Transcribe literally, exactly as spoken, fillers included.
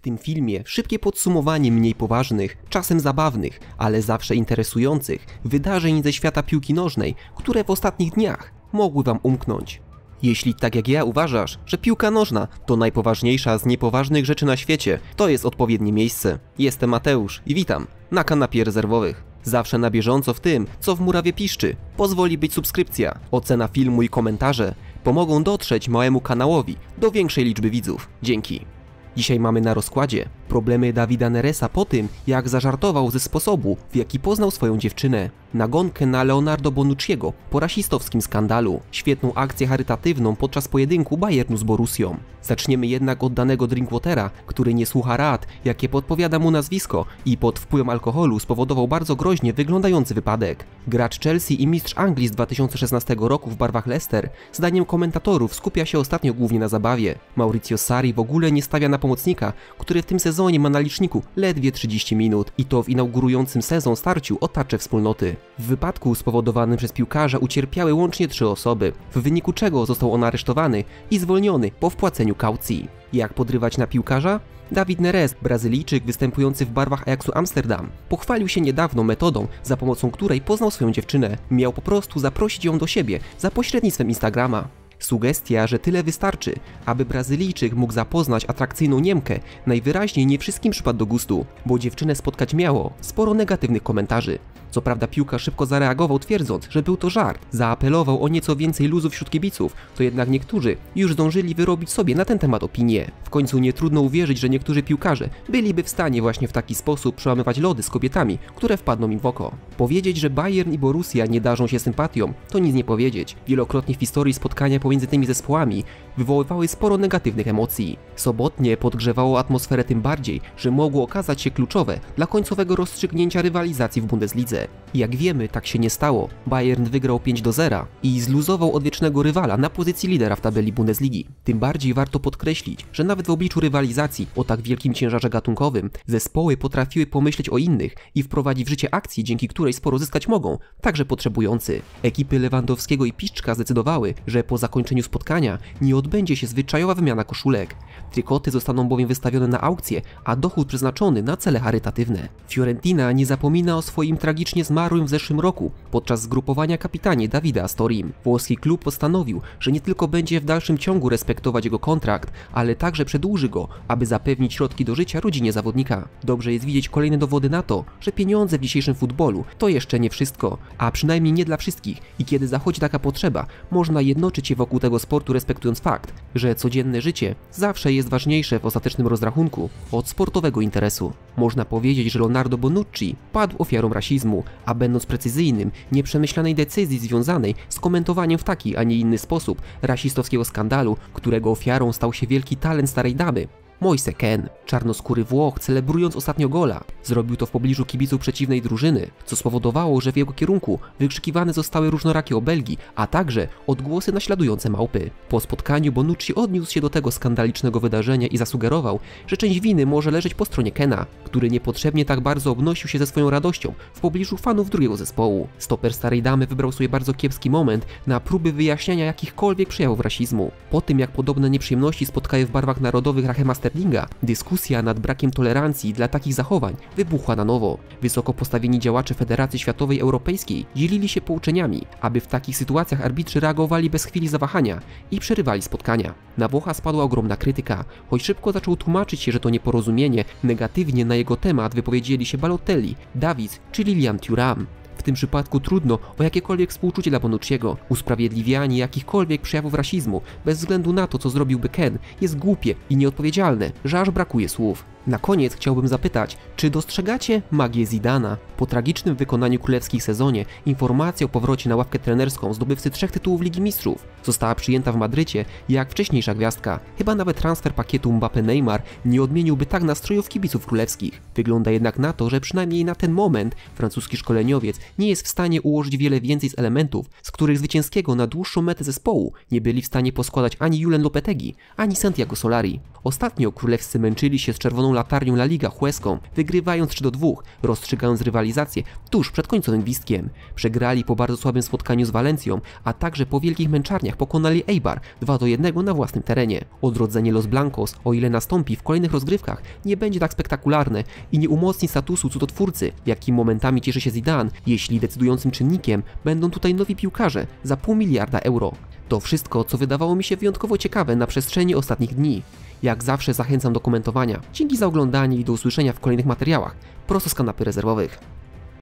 tym filmie szybkie podsumowanie mniej poważnych, czasem zabawnych, ale zawsze interesujących wydarzeń ze świata piłki nożnej, które w ostatnich dniach mogły wam umknąć. Jeśli tak jak ja uważasz, że piłka nożna to najpoważniejsza z niepoważnych rzeczy na świecie, to jest odpowiednie miejsce. Jestem Mateusz i witam na kanapie rezerwowych. Zawsze na bieżąco w tym, co w murawie piszczy. Pozwoli być subskrypcja, ocena filmu i komentarze pomogą dotrzeć małemu kanałowi do większej liczby widzów. Dzięki. Dzisiaj mamy na rozkładzie problemy Davida Neresa po tym, jak zażartował ze sposobu, w jaki poznał swoją dziewczynę, nagonkę na Leonardo Bonucciego po rasistowskim skandalu, świetną akcję charytatywną podczas pojedynku Bayernu z Borussią. Zaczniemy jednak od danego Drinkwatera, który nie słucha rad, jakie podpowiada mu nazwisko i pod wpływem alkoholu spowodował bardzo groźnie wyglądający wypadek. Gracz Chelsea i mistrz Anglii z dwa tysiące szesnastego roku w barwach Leicester, zdaniem komentatorów skupia się ostatnio głównie na zabawie. Maurizio Sarri w ogóle nie stawia na pomocnika, który w tym sezonie ma na liczniku ledwie trzydzieści minut i to w inaugurującym sezon starciu o tarczę wspólnoty. W wypadku spowodowanym przez piłkarza ucierpiały łącznie trzy osoby, w wyniku czego został on aresztowany i zwolniony po wpłaceniu kaucji. Jak podrywać na piłkarza? David Neres, Brazylijczyk występujący w barwach Ajaxu Amsterdam, pochwalił się niedawno metodą, za pomocą której poznał swoją dziewczynę. Miał po prostu zaprosić ją do siebie za pośrednictwem Instagrama. Sugestia, że tyle wystarczy, aby Brazylijczyk mógł zapoznać atrakcyjną Niemkę, najwyraźniej nie wszystkim przypadł do gustu, bo dziewczynę spotkać miało sporo negatywnych komentarzy. Co prawda piłkarz szybko zareagował, twierdząc, że był to żart. Zaapelował o nieco więcej luzu wśród kibiców, to jednak niektórzy już zdążyli wyrobić sobie na ten temat opinię. W końcu nie trudno uwierzyć, że niektórzy piłkarze byliby w stanie właśnie w taki sposób przełamywać lody z kobietami, które wpadną im w oko. Powiedzieć, że Bayern i Borussia nie darzą się sympatią, to nic nie powiedzieć. Wielokrotnie w historii spotkania pomiędzy tymi zespołami wywoływały sporo negatywnych emocji. Sobotnie podgrzewało atmosferę tym bardziej, że mogło okazać się kluczowe dla końcowego rozstrzygnięcia rywalizacji w Bundeslidze. Jak wiemy, tak się nie stało. Bayern wygrał pięć do zera i zluzował odwiecznego rywala na pozycji lidera w tabeli Bundesligi. Tym bardziej warto podkreślić, że nawet w obliczu rywalizacji o tak wielkim ciężarze gatunkowym, zespoły potrafiły pomyśleć o innych i wprowadzić w życie akcję, dzięki której sporo zyskać mogą, także potrzebujący. Ekipy Lewandowskiego i Piszczka zdecydowały, że po zakończeniu spotkania nie odbędzie się zwyczajowa wymiana koszulek. Trykoty zostaną bowiem wystawione na aukcję, a dochód przeznaczony na cele charytatywne. Fiorentina nie zapomina o swoim tragicznie zmarłym w zeszłym roku podczas zgrupowania kapitanie Davide Astorim. Włoski klub postanowił, że nie tylko będzie w dalszym ciągu respektować jego kontrakt, ale także przedłuży go, aby zapewnić środki do życia rodzinie zawodnika. Dobrze jest widzieć kolejne dowody na to, że pieniądze w dzisiejszym futbolu to jeszcze nie wszystko, a przynajmniej nie dla wszystkich i kiedy zachodzi taka potrzeba, można jednoczyć się wokół tego sportu, respektując fakt, że codzienne życie zawsze jest ważniejsze w ostatecznym rozrachunku od sportowego interesu. Można powiedzieć, że Leonardo Bonucci padł ofiarą rasizmu, a będąc precyzyjnym, nieprzemyślanej decyzji związanej z komentowaniem w taki, a nie inny sposób rasistowskiego skandalu, którego ofiarą stał się wielki talent starej damy, Moise Kean. Czarnoskóry Włoch, celebrując ostatnio gola, zrobił to w pobliżu kibiców przeciwnej drużyny, co spowodowało, że w jego kierunku wykrzykiwane zostały różnorakie obelgi, a także odgłosy naśladujące małpy. Po spotkaniu Bonucci odniósł się do tego skandalicznego wydarzenia i zasugerował, że część winy może leżeć po stronie Keana, który niepotrzebnie tak bardzo obnosił się ze swoją radością w pobliżu fanów drugiego zespołu. Stoper starej damy wybrał sobie bardzo kiepski moment na próby wyjaśniania jakichkolwiek przejawów rasizmu. Po tym, jak podobne nieprzyjemności spotkały w barwach narodowych Rahema Sterlinga, dyskusja nad brakiem tolerancji dla takich zachowań wybuchła na nowo. Wysoko postawieni działacze Federacji Światowej Europejskiej dzielili się pouczeniami, aby w takich sytuacjach arbitrzy reagowali bez chwili zawahania i przerywali spotkania. Na Włocha spadła ogromna krytyka, choć szybko zaczął tłumaczyć się, że to nieporozumienie. Negatywnie na jego temat wypowiedzieli się Balotelli, Davies czy Lilian Thuram. W tym przypadku trudno o jakiekolwiek współczucie dla Bonucciego. Usprawiedliwianie jakichkolwiek przejawów rasizmu, bez względu na to, co zrobiłby Kean, jest głupie i nieodpowiedzialne, że aż brakuje słów. Na koniec chciałbym zapytać, czy dostrzegacie magię Zidana? Po tragicznym wykonaniu królewskich sezonie informacja o powrocie na ławkę trenerską zdobywcy trzech tytułów Ligi Mistrzów została przyjęta w Madrycie jak wcześniejsza gwiazdka. Chyba nawet transfer pakietu Mbappé-Neymar nie odmieniłby tak nastrojów kibiców królewskich. Wygląda jednak na to, że przynajmniej na ten moment francuski szkoleniowiec nie jest w stanie ułożyć wiele więcej z elementów, z których zwycięskiego na dłuższą metę zespołu nie byli w stanie poskładać ani Julen Lopetegui, ani Santiago Solari. Ostatnio królewscy męczyli się z czerwoną latarnią La Liga Hueską, wygrywając trzy do dwóch, rozstrzygając rywalizację tuż przed końcowym gwizdkiem. Przegrali po bardzo słabym spotkaniu z Walencją, a także po wielkich męczarniach pokonali Eibar dwa do jednego na własnym terenie. Odrodzenie Los Blancos, o ile nastąpi w kolejnych rozgrywkach, nie będzie tak spektakularne i nie umocni statusu cudotwórcy, jakim momentami cieszy się Zidane, jeśli decydującym czynnikiem będą tutaj nowi piłkarze za pół miliarda euro. To wszystko, co wydawało mi się wyjątkowo ciekawe na przestrzeni ostatnich dni. Jak zawsze zachęcam do komentowania. Dzięki za oglądanie i do usłyszenia w kolejnych materiałach, prosto z kanapy rezerwowych.